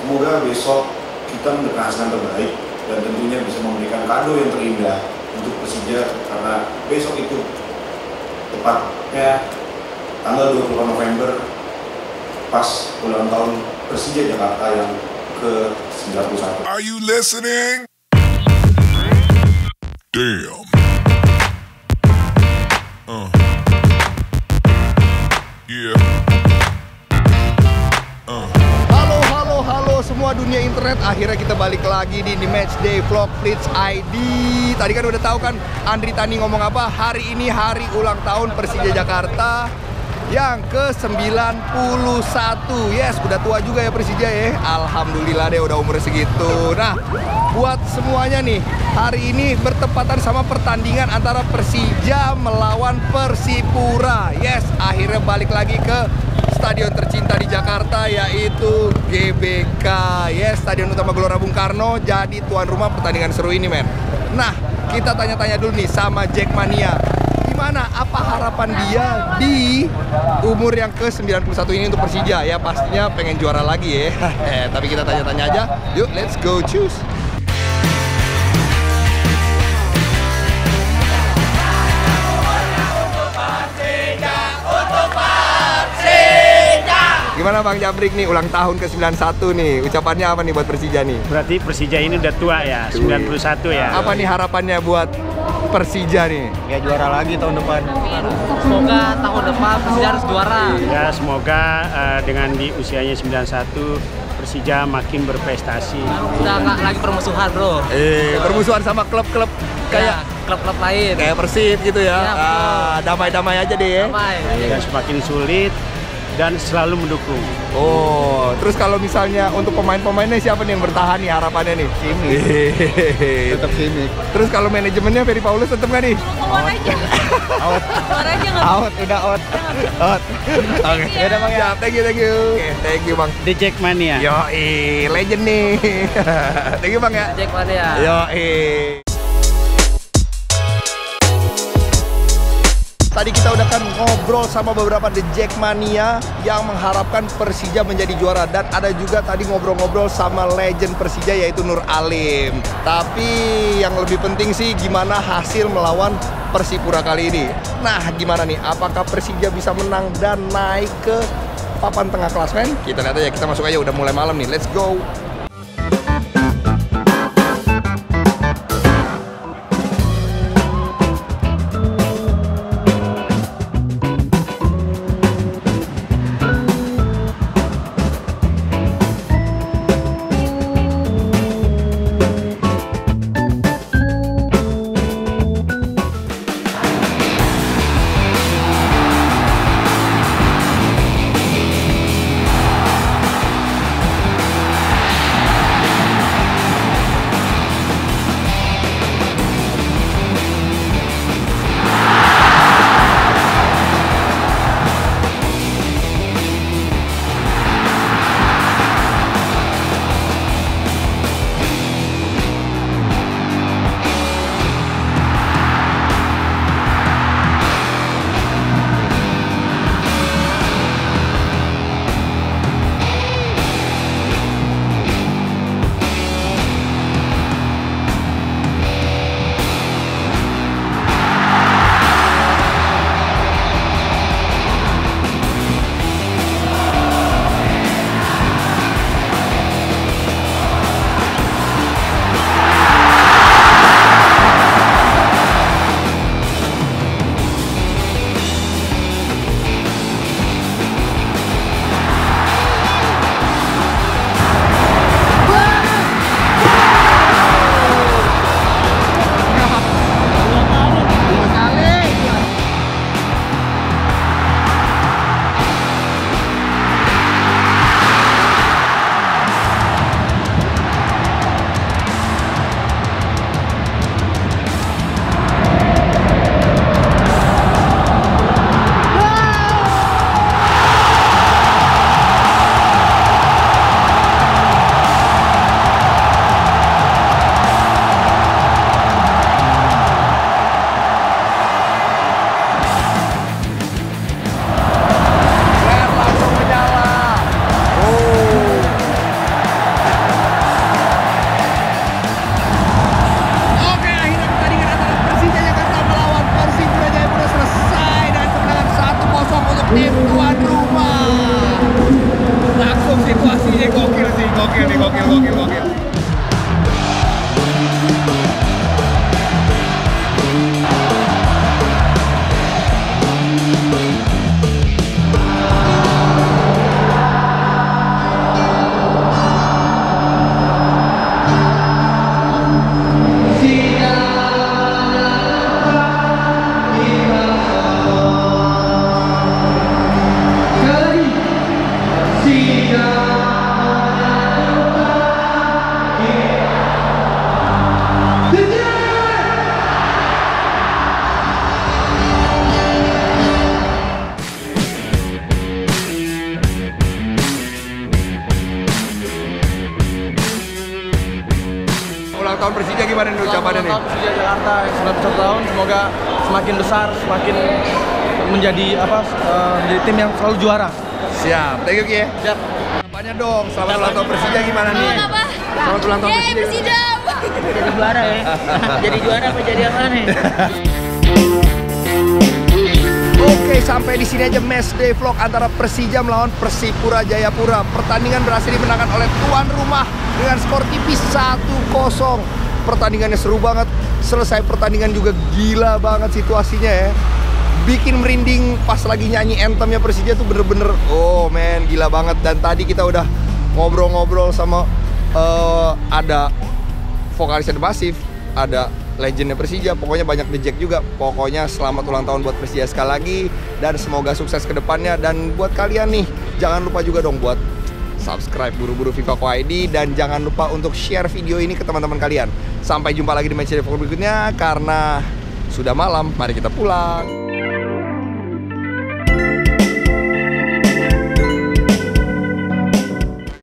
Semoga besok kita mendengar hasil terbaik dan tentunya bisa memberikan kado yang terindah untuk Persija, karena besok itu tepatnya tanggal 20 November pas ulang tahun Persija Jakarta yang ke-91. Are you listening? Damn. Yeah. Halo semua dunia internet, akhirnya kita balik lagi di Matchday Vlog Blitz ID. Tadi kan udah tahu kan Andri Tani ngomong apa? Hari ini hari ulang tahun Persija Jakarta yang ke-91. Yes, udah tua juga ya Persija ya. Alhamdulillah deh udah umur segitu. Nah, buat semuanya nih, hari ini bertepatan sama pertandingan antara Persija melawan Persipura. Yes, akhirnya balik lagi ke stadion tercinta di Jakarta, yaitu GBK. Yes, Stadion Utama Gelora Bung Karno jadi tuan rumah pertandingan seru ini, men. Nah, kita tanya-tanya dulu nih sama Jackmania. Gimana, apa harapan dia di umur yang ke-91 ini untuk Persija? Ya pastinya pengen juara lagi ya. Tapi kita tanya-tanya aja. Yuk, let's go choose. Gimana Bang Jabrik nih, ulang tahun ke-91 nih, ucapannya apa nih buat Persija nih? Berarti Persija ini udah tua ya, 91 ya. Apa nih harapannya buat Persija nih? Ya juara lagi tahun depan. Semoga tahun depan Persija harus juara. Ya semoga dengan di usianya 91 Persija makin berprestasi. Udah nggak lagi permusuhan bro. Permusuhan sama klub-klub kayak klub-klub lain. kayak Persib gitu ya. Ya, damai-damai aja deh ya. Damai. Dan semakin sulit dan selalu mendukung. Oh, terus kalau misalnya untuk pemain-pemainnya siapa nih yang bertahan nih harapannya nih? Simic. Tetap Simic. Terus kalau manajemennya Ferry Paulus tetap nggak nih? Ngomong aja. Out. Keluar aja nggak? Out, udah out. Out. Oke. Ya udah Bang ya. Thank you. Oke, thank you Bang. The Jackmania. Yoi, legend nih. Thank you Bang ya. Jackmania. Yoi. Tadi kita udah kan ngobrol sama beberapa The Jackmania yang mengharapkan Persija menjadi juara. Dan ada juga tadi ngobrol-ngobrol sama legend Persija yaitu Nur Alim. Tapi yang lebih penting sih gimana hasil melawan Persipura kali ini. Nah gimana nih, apakah Persija bisa menang dan naik ke papan tengah klasmen? Kita lihat aja, kita masuk aja, udah mulai malam nih, let's go. gokil nih, gokil. Ulang tahun Persija gimana nih ucapannya nih? Ulang tahun Persija Jakarta yang 91 tahun, semoga semakin besar, semakin menjadi menjadi tim yang selalu juara. Siap, thank you Ki ya. Siap. Apanya dong, selamat ulang tahun Persija gimana nih? Selamat ulang tahun Persija. Jadi juara ya. Jadi juara apa jadi apa nih? Oke, sampai di sini aja matchday vlog antara Persija melawan Persipura Jayapura. Pertandingan berhasil dimenangkan oleh tuan rumah dengan skor tipis 1-0. Pertandingannya seru banget. Selesai pertandingan juga gila banget situasinya ya. Bikin merinding pas lagi nyanyi anthemnya Persija tuh bener-bener oh man, gila banget. Dan tadi kita udah ngobrol-ngobrol sama ada vokalisnya The Massive, ada legendnya Persija, pokoknya banyak The Jack juga. Pokoknya selamat ulang tahun buat Persija sekali lagi dan semoga sukses ke depannya. Dan buat kalian nih, jangan lupa juga dong buat subscribe buru-buru Vivaco ID dan jangan lupa untuk share video ini ke teman-teman kalian. Sampai jumpa lagi di matchday vlog berikutnya karena sudah malam, mari kita pulang.